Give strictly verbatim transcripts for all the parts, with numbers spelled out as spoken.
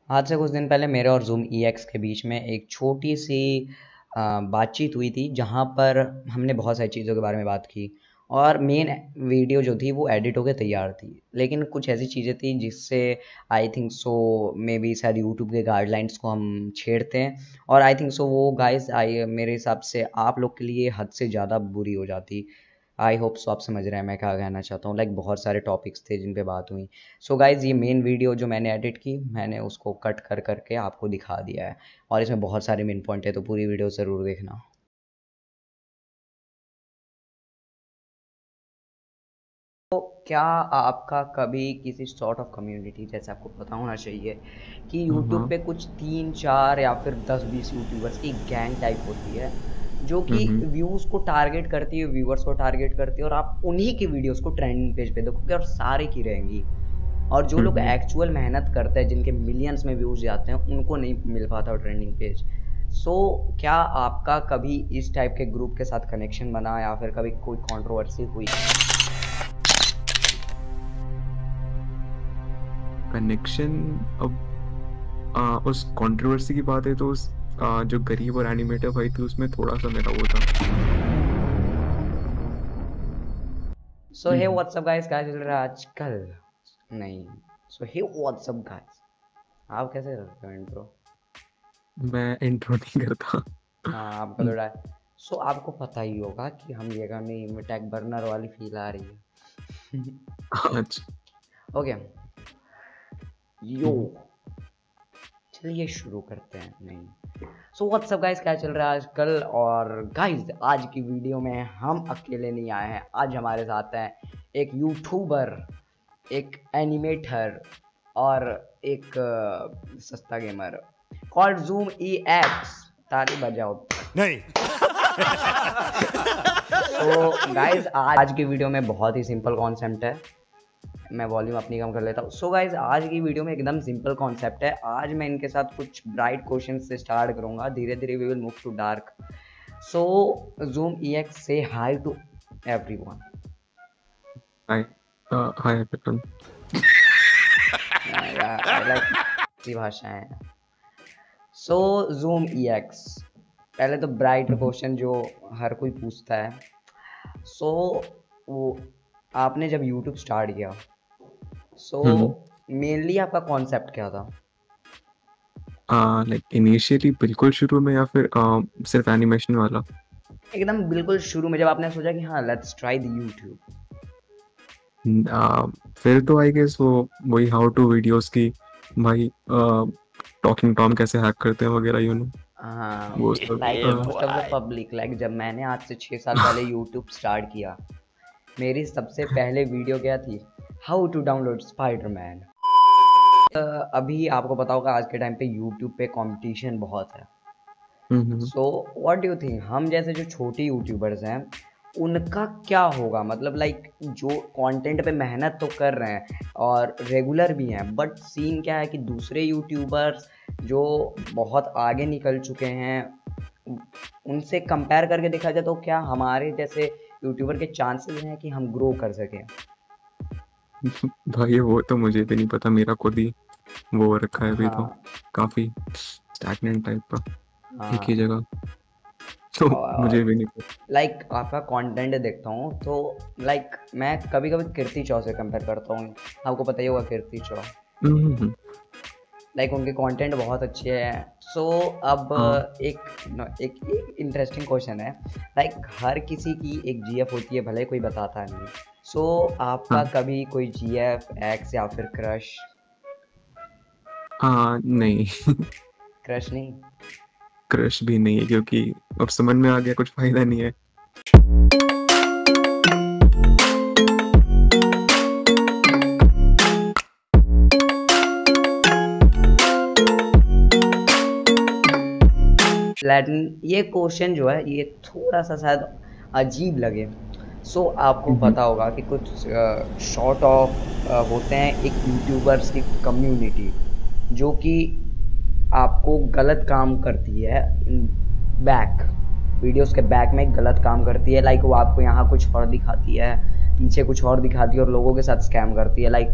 आज से कुछ दिन पहले मेरे और ज़ूम ई एक्स के बीच में एक छोटी सी अ, बातचीत हुई थी, जहाँ पर हमने बहुत सारी चीज़ों के बारे में बात की और मेन वीडियो जो थी वो एडिट होके तैयार थी। लेकिन कुछ ऐसी चीज़ें थी जिससे I think so maybe शायद यूट्यूब के गाइडलाइंस को हम छेड़ते हैं और आई थिंक सो वो गाइस आई मेरे हिसाब से आप लोग के लिए हद से ज़्यादा बुरी हो जाती। आई होप सो आप समझ रहे हैं मैं क्या कहना चाहता हूँ। लाइक बहुत सारे टॉपिक्स थे जिन पे बात हुई। सो गाइज़ ये मेन वीडियो जो मैंने एडिट की मैंने उसको कट कर करके आपको दिखा दिया है और इसमें बहुत सारे मेन पॉइंट है, तो पूरी वीडियो ज़रूर देखना। तो क्या आपका कभी किसी सॉर्ट ऑफ कम्युनिटी, जैसे आपको पता होना चाहिए कि यूट्यूब हाँ। पे कुछ तीन चार या फिर दस बीस यूट्यूबर्स की गैंग टाइप होती है जो कि हम्म। व्यूज़ को टारगेट करती है, व्यूअर्स को टारगेट करती है और आप उन्हीं की वीडियोस को ट्रेंडिंग पेज पे देखोगे और सारे की रहेंगी। और जो लोग हम्म। एक्चुअल मेहनत करते हैं, जिनके मिलियंस में व्यूज़ जाते हैं, उनको नहीं मिल पाता ट्रेंडिंग पेज। सो so, क्या आपका कभी इस टाइप के ग्रुप के साथ कनेक्शन बना या फिर कभी कोई कंट्रोवर्सी हुई? कनेक्शन अब आ, उस कंट्रोवर्सी की बात है तो उस आ, जो गरीब और एनिमेटर भाई थी उसमें थोड़ा सा मेरा वो था। सो हे हम्म। व्हाट्सअप गाइस, क्या चल रहा है आजकल? नहीं। सो हे व्हाट्सअप गाइस, आप कैसे करते हो इंट्रो? मैं इंट्रो नहीं करता। हाँ, आपका तो है। सो आपको पता ही होगा कि हम ये करने में टैग बर्नर वाली फील आ रही है। आज ओके यो, हम्म। चलिए शुरू करते हैं। नहीं। सो व्हाट्सअप गाइस, क्या चल रहा है आजकल? और गाइस आज की वीडियो में हम अकेले नहीं आए हैं, आज हमारे साथ हैं एक यूट्यूबर, एक एनिमेटर और एक अ, सस्ता gamer called Zoom E X. ताली बजाओ। नहीं। तो गाइस आज की वीडियो में बहुत ही सिंपल कॉन्सेप्ट है। मैं वॉल्यूम अपनी कम कर लेता हूँ। सो गाइज आज की वीडियो में एकदम सिंपल कॉन्सेप्ट है। आज मैं इनके साथ कुछ ब्राइट क्वेश्चन से स्टार्ट करूंगा, धीरे धीरे we will move to dark. So Zoom E X से hi to everyone. Hi hi everyone. I like see भाषाएं। सो ज़ूम ई एक्स, पहले तो ब्राइट क्वेश्चन जो हर कोई पूछता है। सो so, वो आपने जब यूट्यूब स्टार्ट किया, सो मेनली आपका कॉन्सेप्ट क्या था? लाइक इनिशियली बिल्कुल शुरू में या फिर आ, सिर्फ एनिमेशन वाला? एकदम बिल्कुल शुरू में जब आपने सोचा कि हाँ लेट्स ट्राई द यूट्यूब। आ, फिर तो आई गेस वो वही हाउ टू वीडियोस की भाई, टॉकिंग टॉम कैसे हैक करते हैं वगैरह, यू नो हाँ, वो सब। लाइक ये most of the public, like जब मैंने आज से छः साल पहले यूट्यूब स्टार्ट किया, मेरी सबसे पहले वीडियो क्या थी? How to download Spiderman. अभी आपको पता होगा आज के टाइम पे यूट्यूब पे कंपटीशन बहुत है। So what do you think, हम जैसे जो छोटे यूट्यूबर्स हैं उनका क्या होगा? मतलब लाइक जो कंटेंट पे मेहनत तो कर रहे हैं और रेगुलर भी हैं, बट सीन क्या है कि दूसरे यूट्यूबर्स जो बहुत आगे निकल चुके हैं उनसे कंपेयर करके देखा जाए तो क्या हमारे जैसे यूट्यूबर के चांसेस हैं कि हम ग्रो कर सकें? भाई वो तो मुझे भी नहीं पता, मेरा खुद ही वो रखा है अभी तो हाँ काफी स्टैग्नेंट टाइप का, एक ही हाँ। जगह। तो मुझे और भी नहीं पता। लाइक आपका कंटेंट देखता हूँ तो लाइक मैं कभी कभी कीर्ति चौ से कंपेयर करता हूँ। आपको पता ही होगा कीर्ति चौ, हम्म। लाइक उनके कंटेंट बहुत अच्छे हैं। सो so, अब हाँ एक no, एक इंटरेस्टिंग क्वेश्चन है। लाइक हर किसी की एक जीएफ होती है, भले कोई बताता नहीं। सो so, आपका हाँ कभी कोई जीएफ एक्स या फिर क्रश? हाँ नहीं। क्रश नहीं? क्रश भी नहीं है क्योंकि अब समझ में आ गया कुछ फायदा नहीं है। लैटिन ये क्वेश्चन जो है ये थोड़ा सा शायद अजीब लगे। सो so, आपको हम्म। पता होगा कि कुछ शॉर्ट ऑफ होते हैं एक यूट्यूबर्स की कम्युनिटी जो कि आपको गलत काम करती है, बैक वीडियोस के बैक में गलत काम करती है। लाइक वो आपको यहाँ कुछ और दिखाती है, पीछे कुछ और दिखाती है और लोगों के साथ स्कैम करती है। लाइक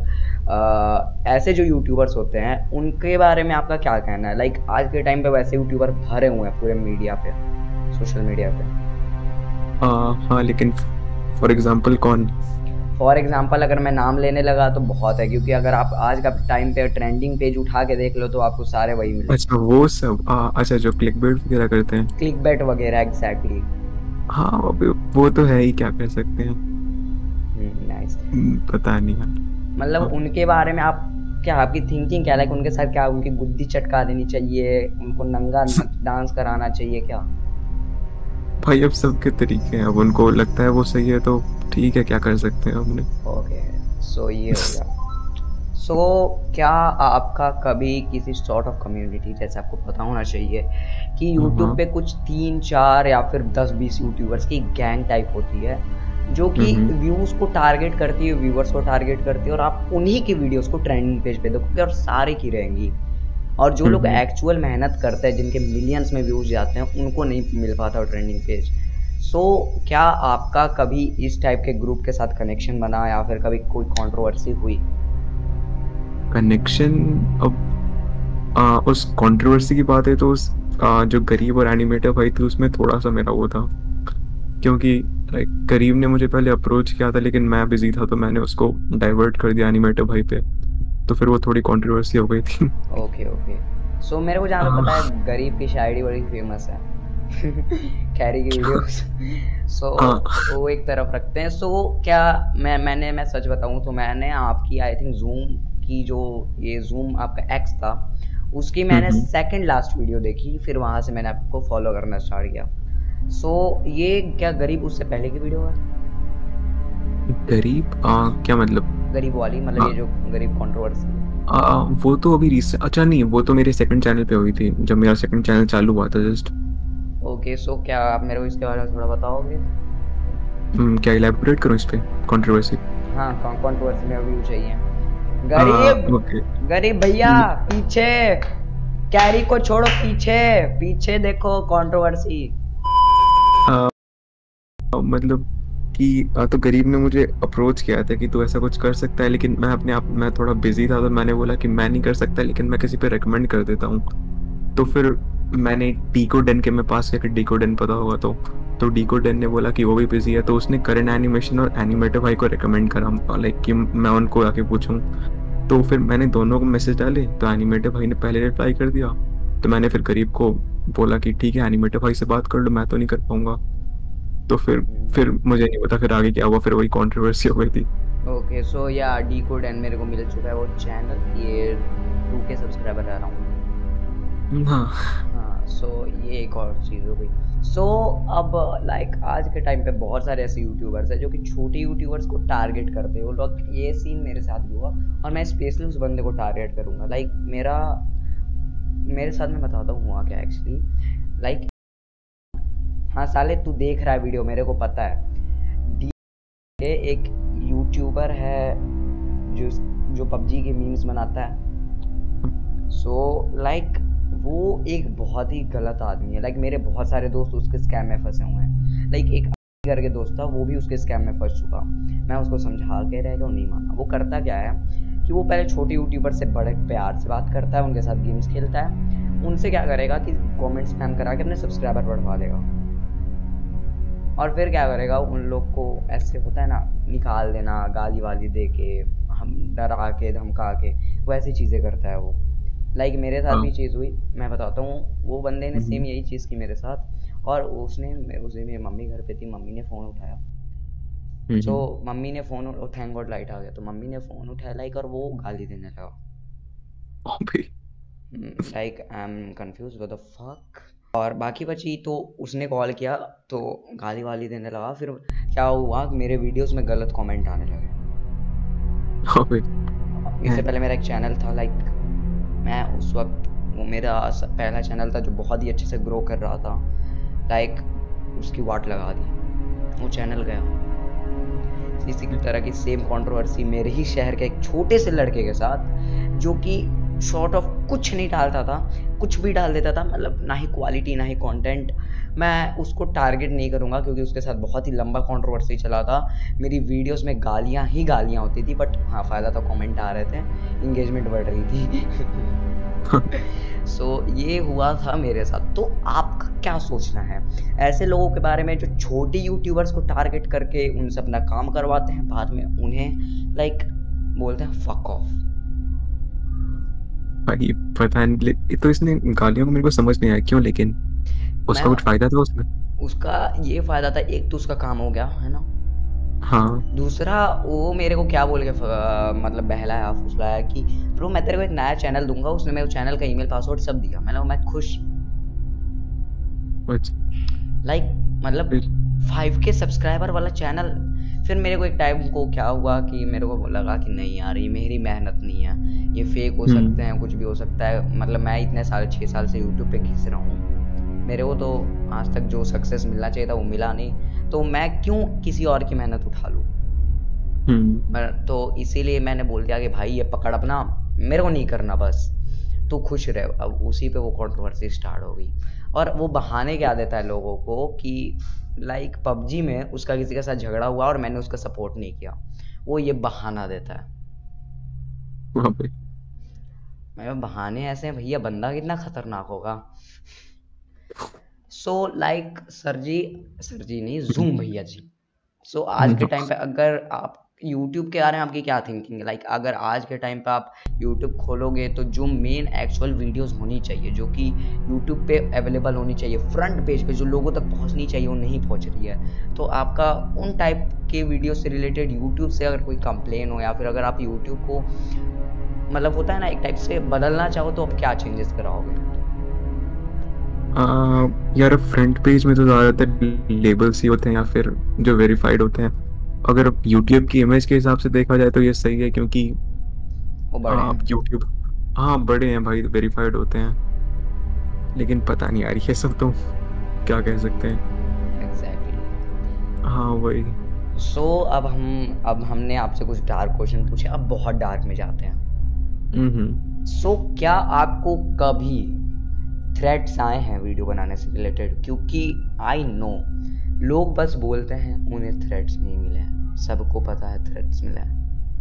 ऐसे जो यूट्यूबर्स होते हैं उनके बारे में आपका क्या कहना है? लाइक आज के टाइम पे वैसे यूट्यूबर भरे हुए हैं पूरे मीडिया पे, सोशल मीडिया पे। आ, हाँ लेकिन फॉर एग्जांपल कौन? फॉर एग्जांपल अगर मैं नाम लेने लगा तो बहुत है, क्योंकि अगर आप आज का टाइम पे ट्रेंडिंग पेज उठा के देख लो तो आपको सारे वही मिले। अच्छा वो सब आ, अच्छा जो क्लिकबेट वगैरह करते हैं, क्लिकबेट वगैरह, एग्जैक्टली। हाँ अभी वो तो है ही, क्या कर सकते हैं। नाइस। पता नहीं यार, मतलब हाँ। उनके बारे में आप क्या, आपकी थिंकिंग क्या? लाइक उनके साथ क्या, उनकी गुद्दी चटका देनी चाहिए, उनको नंगा डांस कराना चाहिए क्या? भाई अब सबके तरीके हैं, अब उनको लगता है वो सही है तो ठीक है, क्या कर सकते हैं हमने। ओके, सो ये हो गया। सो so, क्या आपका कभी किसी सॉर्ट ऑफ कम्युनिटी, जैसे आपको पता होना चाहिए कि यूट्यूब पे कुछ तीन चार या फिर दस बीस यूट्यूबर्स की गैंग टाइप होती है जो कि व्यूज को टारगेट करती है, व्यूअर्स को टारगेट करती है, और आप उन्हीं की वीडियोस को ट्रेंडिंग पेज पे देखोगे और सारे की रहेंगी। और जो लोग एक्चुअल मेहनत करते हैं, जिनके मिलियंस में व्यूज जाते हैं, उनको नहीं मिल पाता ट्रेंडिंग पेज। सो so, क्या आपका कभी इस टाइप के ग्रुप के साथ कनेक्शन बना या फिर कभी कोई कंट्रोवर्सी हुई? कनेक्शन, अब आ, उस कंट्रोवर्सी की बात है तो उस आ, जो गरीब और एनिमेटर भाई थी उसमें थोड़ा सा मेरा वो था, क्योंकि लाइक गरीब ने मुझे पहले अप्रोच किया था लेकिन मैं बिजी था तो मैंने उसको डाइवर्ट कर दिया एनिमेटर भाई पे, तो फिर वो थोड़ी कंट्रोवर्सी हो गई थी। Okay okay. सो मेरे को जहाँ तक पता है गरीब की शायरी बड़ी फेमस है कैरी की वीडियोस। सो वो एक तरफ रखते हैं। सो so, क्या मैं मैंने मैं सच बताऊं तो मैंने आपकी आई थिंक जूम की जो ये जूम आपका एक्स था उसकी मैंने सेकंड लास्ट वीडियो देखी, फिर वहां से मैंने आपको फॉलो करना स्टार्ट किया। सो so, ये क्या गरीब उससे पहले की वीडियो है? गरीब आ, क्या मतलब? गरीब वाली मतलब आ, ये जो गरीब कंट्रोवर्सी आ, वो तो अभी रिसेंट, अच्छा नहीं वो तो मेरे सेकंड चैनल पे हुई थी जब मेरा सेकंड चैनल चालू हुआ था जस्ट। ओके, सो क्या आप मेरे को इसके बारे में थोड़ा बताओगे? hmm, क्या इलैबोरेट करूं इस पे कंट्रोवर्सी? हाँ, कंट्रोवर्सी में व्यू चाहिए। गरीब ओके गरीब भैया पीछे, कैरी को छोड़ो, पीछे पीछे देखो कंट्रोवर्सी। मतलब कि तो गरीब ने मुझे अप्रोच किया था कि तू ऐसा कुछ कर सकता है, लेकिन मैं अपने आप मैं थोड़ा बिजी था तो मैंने बोला कि मैं नहीं कर सकता लेकिन मैं किसी पे रेकमेंड कर देता हूँ। तो फिर मैंने डीको डेन के में पास किया, डीको डेन पता होगा तो तो डीको डेन ने बोला कि वो भी बिजी है, तो उसने करण एनिमेशन और एनिमेटर भाई को रेकमेंड करा, लाइक कि मैं उनको आके पूछूं। तो फिर मैंने दोनों को मैसेज डाले तो एनिमेटर भाई ने पहले रिप्लाई कर दिया, तो मैंने फिर गरीब को बोला कि ठीक है एनिमेटर भाई से बात कर लो, मैं तो नहीं कर पाऊंगा। तो फिर फिर मुझे नहीं पता फिर आगे क्या हुआ, फिर वही कंट्रोवर्सी हो गई थी। ओके, सो या डीको डेन मेरे को मिल चुका है वो चैनल, ये टू के सब्सक्राइबर है अराउंड। हाँ हाँ, सो ये एक और चीज़ हो गई। सो so, अब लाइक आज के टाइम पे बहुत सारे ऐसे यूट्यूबर्स हैं जो कि छोटे यूट्यूबर्स को टारगेट करते हैं। वो लोग, ये सीन मेरे साथ भी हुआ और मैं स्पेशली उस बंदे को टारगेट करूँगा। लाइक मेरा मेरे साथ मैं बताता हूँ हुआ क्या एक्चुअली। लाइक हाँ साले तू देख रहा है वीडियो, मेरे को पता है। डी एक यूट्यूबर है जो जो पबजी के मीम्स बनाता है। सो so, लाइक वो एक बहुत ही गलत आदमी है। लाइक मेरे बहुत सारे दोस्त उसके स्कैम में फंसे हुए हैं। लाइक एक करके दोस्त था, वो भी उसके स्कैम में फंस चुका। मैं उसको समझा के रह गया, नहीं माना। वो करता क्या है कि वो पहले छोटे यूट्यूबर से बड़े प्यार से बात करता है, उनके साथ गेम्स खेलता है, उनसे क्या करेगा कि कमेंट स्पैम करा के अपने सब्सक्राइबर बढ़वा देगा, और फिर क्या करेगा उन लोग को ऐसे होता है ना निकाल देना, गाली वाली दे के, हम डरा के धमका के, वो ऐसी चीज़ें करता है वो। लाइक like, मेरे साथ भी चीज़ हुई, मैं बताता हूँ। वो बंदे ने सेम यही चीज़ की मेरे साथ, और उसने उसे मेरी मम्मी घर पे थी, मम्मी ने फ़ोन उठाया। सो so, मम्मी ने फ़ोन, थैंक गॉड लाइट आ गया, तो मम्मी ने फ़ोन उठाया लाइक, और वो गाली देने लगा। Like I am confuse what the fuck. और बाकी बची तो उसने कॉल किया तो गाली वाली देने लगा। फिर क्या हुआ, मेरे वीडियोस में गलत कमेंट आने लगे। इससे पहले मेरा एक चैनल था, लाइक मैं उस वक्त, वो मेरा पहला चैनल था जो बहुत ही अच्छे से ग्रो कर रहा था। लाइक उसकी वाट लगा दी, वो चैनल गया। इसी तरह की सेम कंट्रोवर्सी मेरे ही शहर के एक छोटे से लड़के के साथ, जो कि शॉर्ट ऑफ कुछ नहीं डालता था, कुछ भी डाल देता था, मतलब ना ही क्वालिटी ना ही कंटेंट, मैं उसको टारगेट नहीं करूँगा क्योंकि उसके साथ बहुत ही लंबा कंट्रोवर्सी चला था। मेरी वीडियोस में गालियाँ ही गालियाँ होती थी, बट हाँ फ़ायदा था, कमेंट आ रहे थे, इंगेजमेंट बढ़ रही थी। सो so, ये हुआ था मेरे साथ। तो आपका क्या सोचना है ऐसे लोगों के बारे में जो छोटी यूट्यूबर्स को टारगेट करके उनसे अपना काम करवाते हैं, बाद में उन्हें लाइक बोलते हैं फक ऑफ? भाई पता नहीं, ले- तो इसने गालियों को मेरे को समझ नहीं आया क्यों, लेकिन उसका कुछ मैं फायदा था उसमें? उसका ये फायदा था, एक तो उसका काम हो गया है ना, हाँ। दूसरा वो मेरे को क्या बोल के फ- मतलब बहलाया फुसलाया कि ब्रो मैं तेरे को एक नया चैनल दूंगा। उसने मेरे को चैनल का ईमेल पासवर्ड सब दिया। मैंने मैं खुश, अच्छा। लाइक मतलब फिर फाइव के सब्सक्राइबर वाला चैनल। फिर मेरे को एक टाइम को क्या हुआ कि मेरे को लगा कि नहीं यार ये मेरी मेहनत नहीं है, ये फेक हो सकते हम्म हैं, कुछ भी हो सकता है। मतलब मैं इतने साल छः साल से यूट्यूब पे घिस रहा हूँ, मेरे को तो आज तक जो सक्सेस मिलना चाहिए था वो मिला नहीं, तो मैं क्यों किसी और की मेहनत उठा लूँ। हम्म मैं तो इसीलिए मैंने बोल दिया कि भाई ये पकड़ अपना, मेरे को नहीं करना, बस तू खुश रहे। अब उसी पे वो कंट्रोवर्सी स्टार्ट हो गई। और वो बहाने क्या देता है लोगों को कि लाइक पबजी में उसका किसी के साथ झगड़ा हुआ और मैंने उसका सपोर्ट नहीं किया, वो ये बहाना देता है। वहाँ पे। मैं बहाने ऐसे हैं भैया, बंदा कितना खतरनाक होगा। So like sir ji, sir ji नहीं जूम भैया जी। सो so, आज के टाइम पे अगर आप यूट्यूब के बारे में आपकी क्या थिंकिंग है? लाइक like, अगर आज के टाइम पे आप यूट्यूब खोलोगे तो जो मेन एक्चुअल वीडियोस होनी चाहिए जो कि यूट्यूब पे अवेलेबल होनी चाहिए, फ्रंट पेज पे जो लोगों तक पहुंचनी चाहिए वो नहीं पहुंच रही है, तो आपका उन टाइप के वीडियो से रिलेटेड यूट्यूब से अगर कोई कंप्लेन हो, या फिर अगर आप यूट्यूब को मतलब होता है ना एक टाइप से बदलना चाहो, तो आप क्या चेंजेस कराओगे? आ, यार फ्रंट पेज में तो ज़्यादातर लेबल्स ही होते हैं या फिर जो वेरीफाइड होते हैं। अगर यूट्यूब की इमेज के हिसाब से देखा जाए तो ये सही है, क्योंकि वो बड़े आप हैं। यूट्यूब, हाँ बड़े हैं भाई, वेरीफाइड होते हैं। लेकिन पता नहीं यार, ये सब तो क्या कह सकते हैं। एग्जैक्टली। हाँ वही। सो so, अब हम अब हमने आपसे कुछ डार्क क्वेश्चन पूछे, अब बहुत डार्क में जाते हैं। हम्म सो so, क्या आपको कभी थ्रेट्स आए हैं वीडियो बनाने से रिलेटेड? क्योंकि आई नो लोग बस बोलते हैं उन्हें थ्रेट्स नहीं मिले हैं, सबको पता है थ्रेट्स मिले हैं।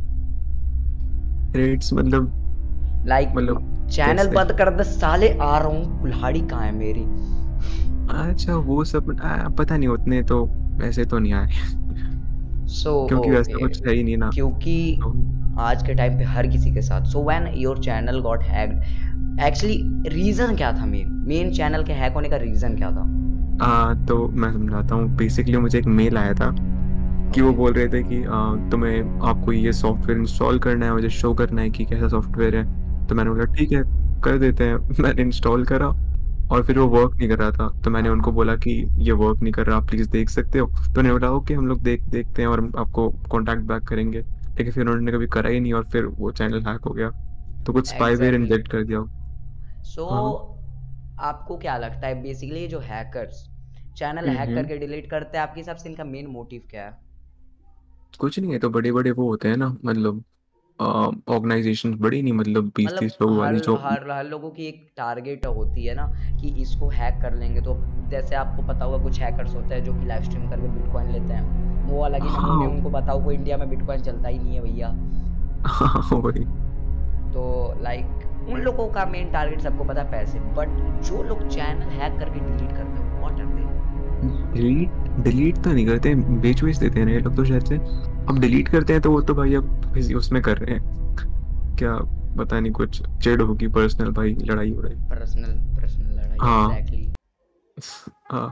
रेट्स मतलब? लाइक मतलब चैनल कैसे? बंद कर दे साले, आ रहा हूँ, कुल्हाड़ी कहाँ है मेरी। अच्छा वो सब आ, पता नहीं, उतने तो वैसे तो नहीं आए। सो क्योंकि वैसा ओके, कुछ है ही नहीं ना। क्योंकि तो आज के टाइम पे हर किसी के साथ। So when your channel got hacked, actually reason क्या था? मेन मेन चैनल के हैक होने का रीजन क्या था? आ, तो मैं समझाता हूँ। बेसिकली मुझे एक मेल आया था कि वो ओके। बोल रहे थे कि आ, तुम्हें आपको ये सॉफ्टवेयर इंस्टॉल करना है, मुझे शो करना है कि कैसा सॉफ्टवेयर है। तो मैंने बोला ठीक है, कर देते हैं। मैंने इंस्टॉल करा और फिर वो वर्क नहीं कर रहा था। तो मैंने उनको हाँ बोला कि ये वर्क नहीं कर रहा, आप प्लीज़ देख सकते हो? तो उन्होंने बोला ओके, हम लोग देख देखते हैं और हम आपको कांटेक्ट बैक करेंगे। लेकिन फिर उन्होंने कभी करा ही नहीं और फिर वो चैनल हैक हो गया। तो कुछ स्पाईवेयर एग्जैक्टली। इंजेक्ट कर दिया। सो हाँ। आपको क्या लगता है बेसिकली जो hackers channel hmm hack hmm. करके डिलीट करते हैं, आपके हिसाब से इनका मेन मोटिव क्या है? कुछ नहीं है, तो बड़े बड़े वो होते हैं ना, मतलब ऑर्गेनाइजेशन बड़ी नहीं, मतलब बीस मतलब तीस लोग हर वाली जो। हर हर लोगों की एक टारगेट होती है ना कि इसको हैक कर लेंगे। तो जैसे आपको पता होगा कुछ हैकर्स होते हैं जो कि लाइव स्ट्रीम करके बिटकॉइन लेते हैं, वो अलग ही नमूने। हाँ। उनको बताओ को इंडिया में बिटकॉइन चलता ही नहीं है भैया। हाँ वही। तो लाइक उन लोगों का मेन टारगेट सबको पता है पैसे, बट जो लोग चैनल हैक करके डिलीट करते हैं what are they? Delete delete तो नहीं करते, बेच बेच देते हैं ना ये लोग तो शायद से। अब डिलीट करते हैं तो वो तो भाई अब किसी उसमें कर रहे हैं क्या, पता नहीं, कुछ चिढ़ होगी पर्सनल भाई, लड़ाई वड़ाई। पर्सनल पर्सनल लड़ाई, हाँ। एग्जैक्टली। हाँ।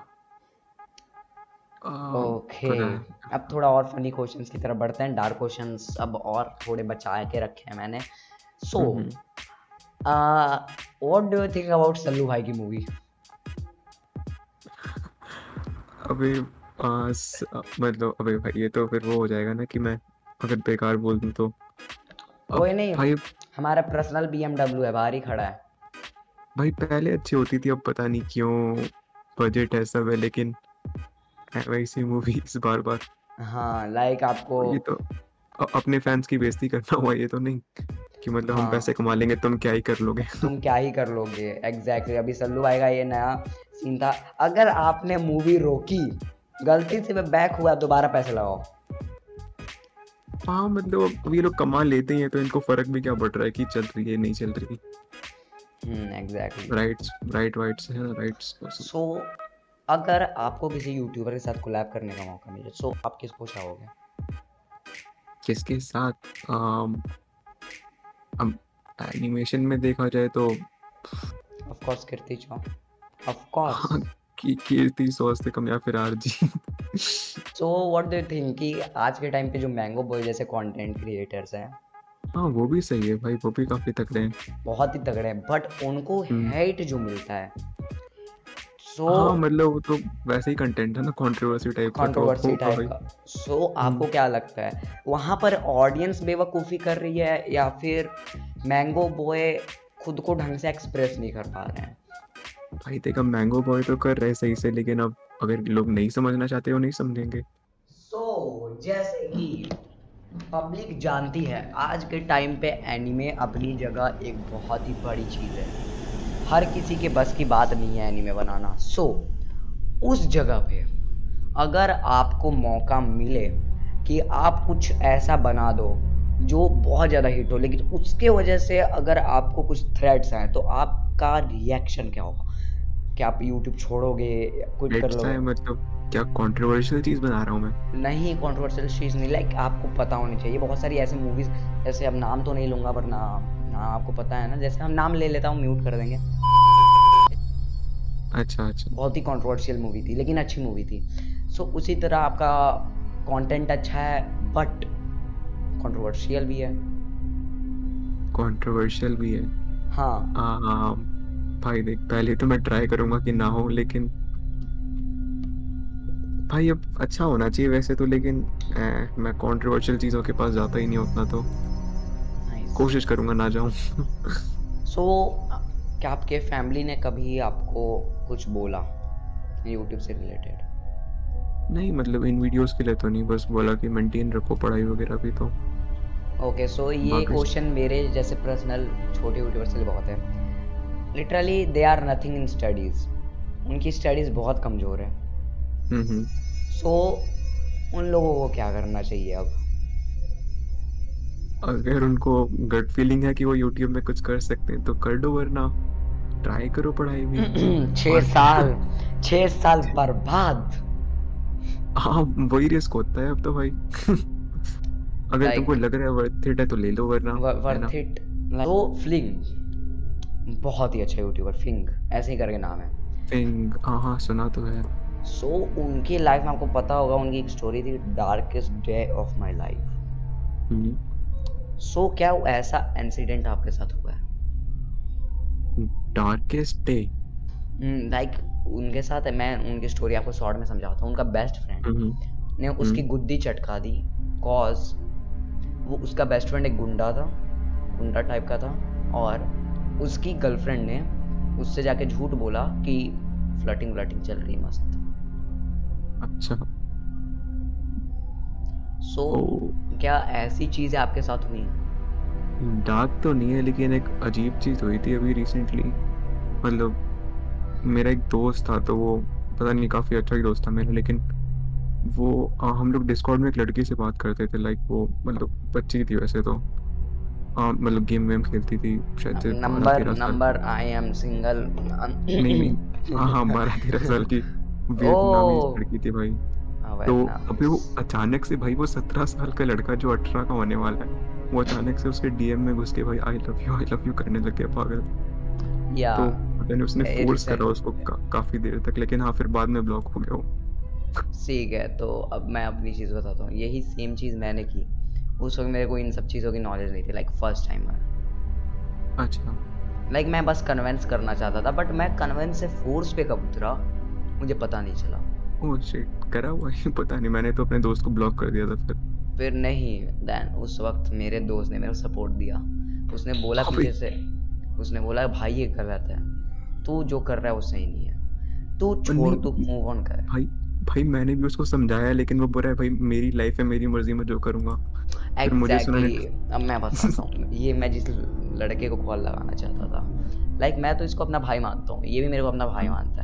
आ, ओके। पता है। अब थोड़ा और फनी क्वेश्चंस की तरफ बढ़ते हैं। डार्क क्वेश्चंस अब और थोड़े बचा के रखे हैं मैंने। So hmm what do you think about Sallu भाई की मूवी? अबे आ, स, आ, मतलब अबे भाई ये तो फिर वो हो जाएगा ना कि मैं अगर बेकार बोल दूं तो। अब कोई नहीं, भाई, हमारा पर्सनल बी एम डब्ल्यू है, बाहर ही खड़ा है। भाई पहले अच्छी होती थी, अब पता नहीं क्यों बजट है सब है, लेकिन है वैसी मूवीज बार बार। हाँ लाइक आपको। ये तो अ- अपने फैंस की बेइज्जती करना हुआ ये तो नहीं, कि मतलब हम पैसे हाँ कमा लेंगे तुम क्या ही कर लोगे। तुम क्या ही कर लोगे, एग्जैक्टली exactly। अभी सल्लू भाई का ये नया सीन था। अगर आपने मूवी रोकी, गलती से मैं बैक हुआ, दोबारा पैसे लगाओ। हाँ मतलब अब ये लोग कमा लेते ही हैं तो इनको फर्क भी क्या पड़ रहा है कि चल रही है नहीं चल रही। Hmm exactly. Rights right whites है ना राइट्स। सो अगर आपको किसी यूट्यूबर के साथ कोलैब करने का मौका मिले, सो आप किसको चाहोगे? किसके साथ? um, अब एनिमेशन में देखा जाए तो ऑफ कोर्स कीर्ति चौ, ऑफ कोर्स। हाँ, की कीर्ति सोच से कम या फिर RG. So what do you think कि आज के टाइम पे जो मैंगो बॉय जैसे कंटेंट क्रिएटर्स हैं, हाँ वो भी सही है भाई, वो भी काफी तगड़े हैं, बहुत ही तगड़े हैं, बट उनको हेट जो मिलता है, सो so, हाँ मतलब वो तो वैसे ही कंटेंट है ना, कंट्रोवर्सी टाइप का, कंट्रोवर्सी टाइप का। सो so, आपको क्या लगता है वहाँ पर ऑडियंस बेवकूफ़ी कर रही है या फिर मैंगो बॉय खुद को ढंग से एक्सप्रेस नहीं कर पा रहे हैं? भाई देखा, मैंगो बॉय तो कर रहे सही से, लेकिन अब अगर लोग नहीं समझना चाहते वो नहीं समझेंगे। सो so, जैसे कि पब्लिक जानती है आज के टाइम पे एनीमे अपनी जगह एक बहुत ही बड़ी चीज़ है, हर किसी के बस की बात नहीं है एनीमे बनाना। सो so, उस जगह पे अगर आपको मौका मिले कि आप कुछ ऐसा बना दो जो बहुत ज़्यादा हिट हो, लेकिन उसके वजह से अगर आपको कुछ थ्रेट्स आए, तो आपका रिएक्शन क्या होगा? क्या आप यूट्यूब छोड़ोगे, क्विट कर लोगे? मतलब क्या कंट्रोवर्शियल चीज़ बना रहा हूँ मैं? नहीं, कंट्रोवर्शियल चीज़ नहीं, लाइक आपको पता होनी चाहिए। बहुत सारी ऐसी मूवीज़, जैसे अब नाम तो नहीं लूँगा वरना ना आपको पता है ना, जैसे हम नाम ले लेता हूँ, म्यूट कर देंगे। अच्छा अच्छा। बहुत ही कंट्रोवर्शियल मूवी थी लेकिन अच्छी मूवी थी। सो so, उसी तरह आपका कंटेंट अच्छा है बट कंट्रोवर्शियल भी है। कंट्रोवर्शियल भी है, हाँ हाँ हाँ भाई देख, पहले तो मैं ट्राई करूंगा कि ना हो, लेकिन भाई अब अच्छा होना चाहिए वैसे तो, लेकिन ए, मैं कंट्रोवर्शियल चीज़ों के पास जाता ही नहीं उतना, तो nice. कोशिश करूंगा ना जाऊं। सो so, क्या आपके फैमिली ने कभी आपको कुछ बोला यूट्यूब से रिलेटेड? नहीं मतलब इन वीडियोस के लिए तो नहीं, बस बोला कि मेंटेन रखो पढ़ाई वगैरह भी। तो ओके सो ये क्वेश्चन मेरे जैसे पर्सनल छोटे यूट्यूबर्स के लिए बहुत है। Literally they are nothing in studies, उनकी स्टडीज बहुत कमजोर है। हम्म सो so, उन लोगों को क्या करना चाहिए अब? अगर उनको गट फीलिंग है कि वो यूट्यूब में कुछ कर सकते हैं तो कर दो, वरना ट्राई करो पढ़ाई में। छह साल छह साल बर्बाद। हाँ वही रिस्क होता है अब तो भाई। अगर like, तुमको लग रहा है वर्थ इट है तो ले लो, वरना वर्थ इट। तो फ्लिंग बहुत ही अच्छा यूट्यूबर, फिंग ऐसे ही करके नाम है। फिंग, हाँ हाँ सुना तो है। सो so, उनकी लाइफ में आपको पता होगा, उनकी एक स्टोरी थी, darkest day of my life. So क्या वो ऐसा इंसिडेंट आपके साथ हुआ है? Darkest day? लाइक उनके साथ है, मैं उनकी स्टोरी आपको शॉर्ट में समझाता हूँ। उनका बेस्ट फ्रेंड ने उसकी गुद्दी चटका दी, कॉज वो उसका बेस्ट फ्रेंड एक गुंडा था, गुंडा टाइप का था, और उसकी गर्लफ्रेंड ने उससे जाके झूठ बोला कि फ्लर्टिंग फ्लर्टिंग चल रही है मस्त। अच्छा। सो so, क्या ऐसी चीजें आपके साथ हुई? डार्क तो नहीं है, लेकिन एक अजीब चीज हुई थी अभी रिसेंटली। मतलब मेरा एक दोस्त था, तो वो पता नहीं काफी अच्छा ही दोस्त था मेरा, लेकिन वो आ, हम लोग डिस्कॉर्ड में एक लड़की से बात करते थे। लाइक वो मतलब बच्ची थी वैसे तो, हाँ मतलब गेम वेम खेलती थी शायद। Number number I am single. नहीं नहीं हाँ हाँ बारह तेरह साल की वियतनामीज लड़की थी भाई। तो अभी वो अचानक से भाई, वो सत्रह साल का लड़का जो अठारह का होने वाला है, वो अचानक से उसके डीएम में घुस के भाई I love you I love you करने लग गया पागल। तो पता नहीं उसने फोर्स करा उसको का, काफी देर तक, लेकिन हाँ फिर बाद में ब्लॉक हो गया वो। ठीक है, तो अब मैं अपनी चीज़ बताता हूँ। यही सेम चीज़ मैंने की। उस वक्त मेरे को इन सब चीज़ों की नॉलेज नहीं थी, लाइक फर्स्ट टाइमर। अच्छा। लाइक मैं बस कन्विंस करना चाहता था, बट मैं कन्विंस से फोर्स पे कब उतरा मुझे पता नहीं चला। ओह शिट, करा हुआ है पता नहीं, मैंने तो अपने दोस्त को ब्लॉक कर दिया था फिर। फिर नहीं, देन उस वक्त मेरे दोस्त ने मेरे को सपोर्ट दिया। उसने बोला पीछे से, उसने बोला भाई ये कर रहा है, तू जो कर रहा है वो सही नहीं है, तू छोड़, तू मूव ऑन कर। भाई भाई मैंने भी उसको समझाया, लेकिन वो बोल रहा है भाई मेरी लाइफ है, मेरी मर्जी में जो करूँगा। फिर मुझे exactly, अब मैं बताता हूँ। ये मैं जिस लड़के को कॉल लगाना चाहता था, लाइक मैं तो इसको अपना भाई मानता हूँ, ये भी मेरे को अपना भाई मानता है।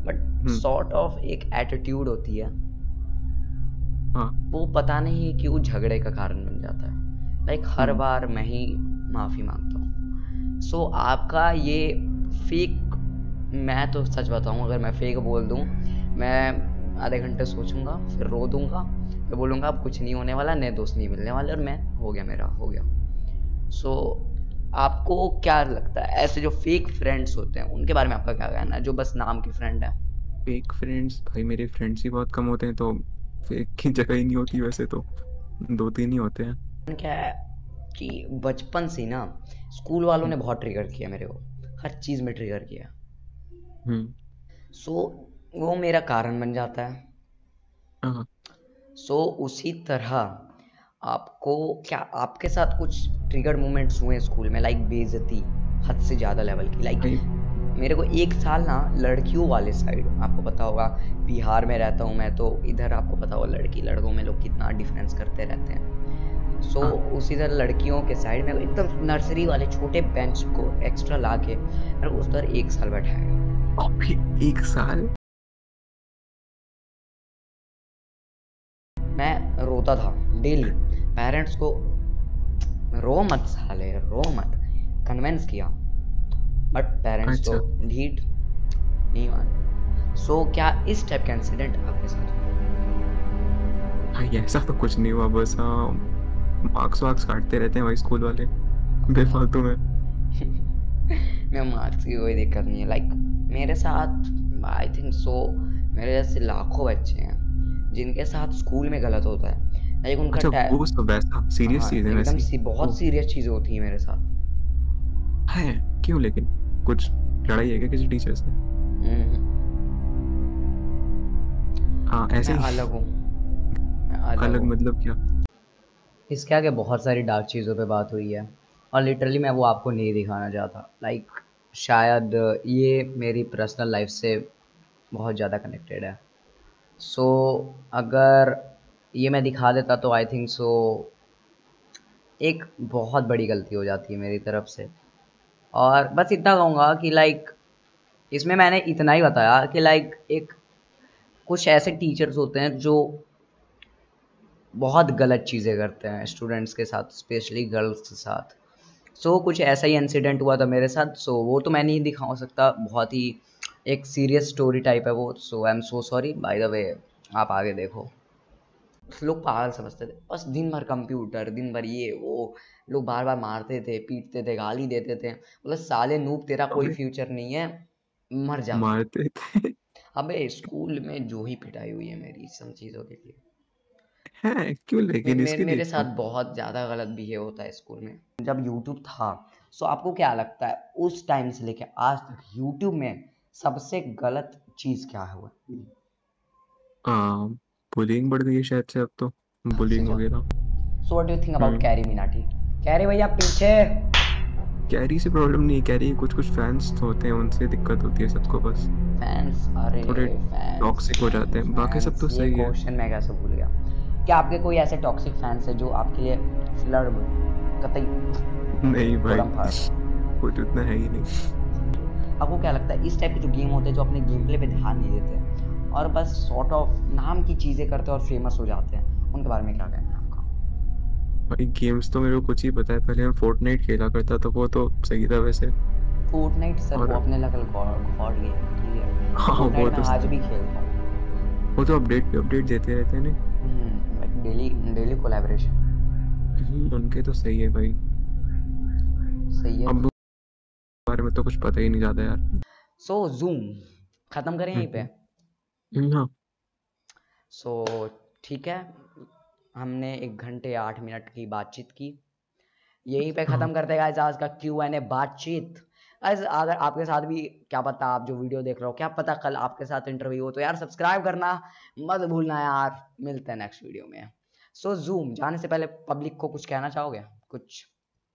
बट हम्म, सॉर्ट ऑफ एक एटीट्यूड होती है, हाँ वो पता नहीं क्यों झगड़े का कारण बन जाता है। लाइक हर हम्म, बार मैं ही माफ़ी मांगता हूँ। सो आपका ये फेक, मैं तो सच बताऊँ, अगर मैं फेक बोल दूँ, मैं आधे घंटे सोचूंगा, फिर रो दूंगा, फिर बोलूँगा अब कुछ नहीं होने वाला, नए दोस्त नहीं मिलने वाले, और मैं हो गया, मेरा हो गया। सो आपको क्या लगता है ऐसे जो फेक फ्रेंड्स होते हैं उनके बारे में आपका क्या कहना है, जो बस नाम के फ्रेंड है? फेक फ्रेंड्स भाई, मेरे फ्रेंड्स ही बहुत कम होते हैं, तो फेक की जगह ही नहीं होती वैसे तो, दो तीन ही होते हैं। क्या है कि बचपन से ना स्कूल वालों ने हम्म, बहुत ट्रिगर किया मेरे को, हर चीज़ में ट्रिगर किया। हम्म, सो वो मेरा कारण बन जाता है। हाँ सो उसी तरह आपको, क्या आपके साथ कुछ ट्रिगर मोमेंट्स हुए स्कूल में, लाइक बेइज्जती हद से ज़्यादा लेवल की? लाइक भाई। मेरे को एक साल ना लड़कियों वाले साइड, आपको पता होगा बिहार में रहता हूँ मैं, तो इधर आपको पता होगा लड़की लड़कों में लोग कितना डिफरेंस करते रहते हैं। सो हाँ उसी तरह लड़कियों के साइड में एकदम नर्सरी वाले छोटे बेंच को एक्स्ट्रा ला के मेरे को उस पर एक साल बैठाया। अभी एक साल? मैं रोता था डेली, पेरेंट्स को रो मत साले, रो मत, कन्विंस किया, बट पेरेंट्स तो अच्छा, ढीठ नहीं मान। सो क्या इस टाइप का इंसिडेंट आपके साथ भाई ऐसा तो कुछ नहीं हुआ, बस हाँ मार्क्स वार्क्स काटते रहते हैं भाई स्कूल वाले हुआ? बेफालतू में। मैं मार्क्स की कोई दिक्कत नहीं है, लाइक मेरे साथ आई थिंक सो मेरे जैसे लाखों बच्चे हैं जिनके साथ स्कूल में गलत होता है, लाइक उनका अच्छा, टा- वो सब वैसा सीरियस हाँ चीज़ है एकदम वैसी? सी ओ, बहुत सीरियस चीज़ें होती हैं मेरे साथ। है? क्यों लेकिन? कुछ लड़ाई है क्या किसी टीचर से? हम्म, हाँ ऐसे मैं ही। अलग हूँ, मैं अलग अलग हूँ। मतलब क्या? इसके आगे बहुत सारी डार्क चीज़ों पे बात हुई है, और लिटरली मैं वो आपको नहीं दिखाना चाहता। लाइक शायद ये मेरी पर्सनल लाइफ से बहुत ज़्यादा कनेक्टेड है। सो अगर ये मैं दिखा देता तो आई थिंक सो एक बहुत बड़ी गलती हो जाती है मेरी तरफ से। और बस इतना कहूँगा कि लाइक इसमें मैंने इतना ही बताया कि लाइक एक कुछ ऐसे टीचर्स होते हैं जो बहुत गलत चीज़ें करते हैं स्टूडेंट्स के साथ, स्पेशली गर्ल्स के साथ। सो so, कुछ ऐसा ही इंसिडेंट हुआ था मेरे साथ। सो so, वो तो मैं नहीं दिखा सकता, बहुत ही एक सीरियस स्टोरी टाइप है वो। So I am so sorry, by the way आप आगे देखो। लोग पागल समझते थे, बस दिन भर कंप्यूटर, दिन भर ये वो, लोग बार बार मारते थे, पीटते थे, गाली देते थे, बोले साले नूब तेरा कोई अबे फ्यूचर नहीं है, मर जा। मारते थे? अबे स्कूल में जो ही पिटाई हुई है मेरी सब चीज़ों के लिए। हैं क्यों मे, लेकिन मे, इसके लिए मेरे क्यों? साथ बहुत ज़्यादा गलत बिहेव होता है स्कूल में जब यूट्यूब था। सो आपको क्या लगता है उस टाइम से लेके आज तक यूट्यूब में सबसे गलत चीज़ क्या हुआ? हाँ, बुलिंग बढ़ गई है शायद से अब तो, हद से बुलिंग ज़्यादा। वगैरह। So what do you think about hmm, Carry Minati? Carry भैया पीछे। कैरी से प्रॉब्लम नहीं है, कैरी कुछ कुछ फैंस होते हैं उनसे दिक्कत होती है सबको बस, फैंस, अरे थोड़े फैंस, टॉक्सिक हो जाते हैं, बाकी सब फैंस तो ये सही है। क्वेश्चन मैं कैसे भूल गया। क्या आपके कोई ऐसे टॉक्सिक फैंस है जो आपके लिए फ्लर्ट कतई नहीं भाई, फोड़म फाड़? कुछ उतना है ही नहीं। आपको क्या लगता है इस टाइप के जो गेम होते हैं जो अपने गेम प्ले पे ध्यान नहीं देते और बस सॉर्ट ऑफ नाम की चीज़ें करते हैं और फेमस हो जाते हैं, उनके बारे में क्या कहना है आपका? भाई गेम्स तो मेरे को कुछ ही पता है, पहले मैं फोर्टनाइट खेला करता तो वो तो सही था वैसे। फोर्टनाइट सर वो और अपने लेवल गॉड गेम है, ठीक है। हाँ वो फोर्टनाइट मैं तो आज भी खेलता हूँ। वो तो अपडेट पे अपडेट देते रहते हैं ना। Like daily daily collaboration. Hmm, उनके तो सही है भाई। सही है। अब बारे में तो कुछ पता ही नहीं ज्यादा यार। सो जूम ख़त्म करें यहीं पे? हम्म, हम्म, हाँ सो ठीक है, हमने एक घंटे आठ मिनट की बातचीत की, यहीं पे हाँ ख़त्म करते गाइस आज का क्यू एन ए बातचीत। गाइस अगर आपके साथ भी, क्या पता आप जो वीडियो देख रहे हो क्या पता कल आपके साथ इंटरव्यू हो, तो यार सब्सक्राइब करना मत भूलना यार। मिलते हैं नेक्स्ट वीडियो में। सो जूम जाने से पहले पब्लिक को कुछ कहना चाहोगे कुछ?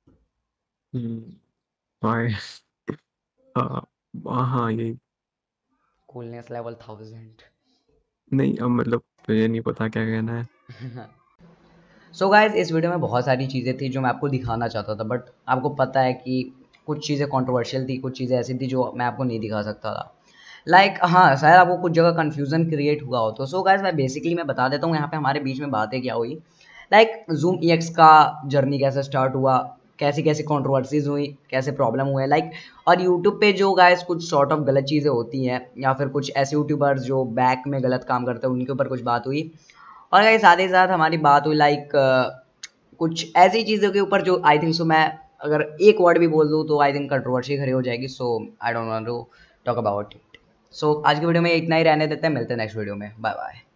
Hmm, bye. हाँ हाँ हाँ, यही। Coolness level thousand. नहीं अब मतलब मुझे नहीं पता क्या कहना है। सो so गाइज इस वीडियो में बहुत सारी चीज़ें थी जो मैं आपको दिखाना चाहता था, बट आपको पता है कि कुछ चीज़ें कंट्रोवर्शियल थी, कुछ चीज़ें ऐसी थी जो मैं आपको नहीं दिखा सकता था। लाइक like, हाँ शायद आपको कुछ जगह कन्फ्यूजन क्रिएट हुआ हो तो सो गाइस मैं बेसिकली मैं बता देता हूँ यहाँ पे हमारे बीच में बातें क्या हुई। लाइक जूम ई एक्स का जर्नी कैसे स्टार्ट हुआ, कैसी कैसी कंट्रोवर्सीज हुई, कैसे प्रॉब्लम हुए लाइक, और यूट्यूब पे जो गाइस कुछ सॉर्ट ऑफ गलत चीज़ें होती हैं या फिर कुछ ऐसे यूट्यूबर्स जो बैक में गलत काम करते हैं उनके ऊपर कुछ बात हुई। और गाइस साथ ही साथ हमारी बात हुई लाइक कुछ ऐसी चीज़ों के ऊपर जो आई थिंक सो मैं अगर एक वर्ड भी बोल दूँ तो आई थिंक कंट्रोवर्सी खड़ी हो जाएगी। So I don't want to talk about it. So आज की वीडियो में इतना ही रहने देते हैं, मिलते हैं नेक्स्ट वीडियो में, बाय बाय।